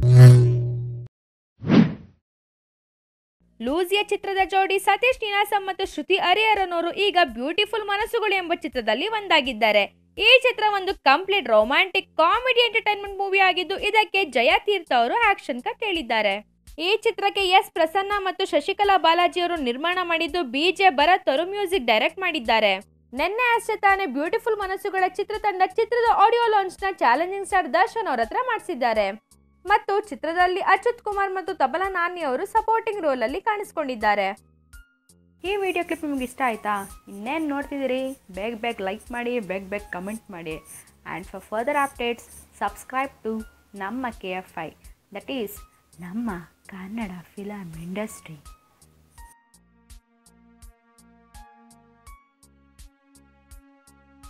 Lucia ಚಿತ್ರದ ಜೋಡಿ ಸತೀಶ್ ನೀನಾಸಂ ಮತ್ತು ಶ್ರುತಿ ಹರಿಹರನವರು ಈಗ ಬ್ಯೂಟಿಫುಲ್ ಮನಸ್ಸುಗಳು ಎಂಬ ಚಿತ್ರದಲ್ಲಿ ಒಂದಾಗಿದ್ದಾರೆ. ಈ ಚಿತ್ರ ಒಂದು complete romantic comedy entertainment movie ಆಗಿದ್ದು, ಇದಕ್ಕೆ ಜಯಾ ತೀರ್ಥ ಅವರು ಆಕ್ಷನ್ ಕಟ್ ಹೇಳಿದ್ದಾರೆ. ಈ ಚಿತ್ರಕ್ಕೆ ಎಸ್ ಪ್ರಸನ್ನ ಮತ್ತು ಶಶಿಕಲಾ ಬಾಲಾಜಿ ಅವರು ನಿರ್ಮಾಣ ಮಾಡಿದ್ದು, ಬಿಜೆ ಭರತ್ ಅವರು ಮ್ಯೂಸಿಕ್ ಡೈರೆಕ್ಟ್ ಮಾಡಿದ್ದಾರೆ. ನಿನ್ನೆ ಅಷ್ಟೇ ತಾನೇ ಬ್ಯೂಟಿಫುಲ್ ಮನಸ್ಸುಗಳ ಚಿತ್ರತಂಡ ಚಿತ್ರದ ಆಡಿಯೋ ಲಾಂಚ್ ನ ಚಾಲೆಂಜಿಂಗ್ ಸ್ಟಾರ್ ದರ್ಶನ್ ಅವರ ಹತ್ರ ಮಾಡಿಸಿದ್ದಾರೆ. ಮತ್ತು ಚಿತ್ರದಲ್ಲಿ ಅಚ್ಯುತ್ ಕುಮಾರ್ ಮತ್ತು ತಬಲಾ ನಾನಿ ಅವರು ಸಪೋರ್ಟಿಂಗ್ ರೋಲ್ ಅಲ್ಲಿ ಕಾಣಿಸಿಕೊಂಡಿದ್ದಾರೆ. ಈ ವಿಡಿಯೋ ಕ್ಲಿಪ್ ನಿಮ್ಗೆ ಇಷ್ಟ ಆಯ್ತಾ? ಇನ್ನೇನು ನೋಡ್ತಿದ್ದೀರಿ? ಬೇಗ ಲೈಕ್ ಮಾಡಿ, ಬೇಗ ಕಮೆಂಟ್ ಮಾಡಿ. And for further updates subscribe to ನಮ್ಮ KFI, ದಟ್ ಈಸ್ ನಮ್ಮ ಕನ್ನಡ ಫಿಲಮ್ ಇಂಡಸ್ಟ್ರಿ.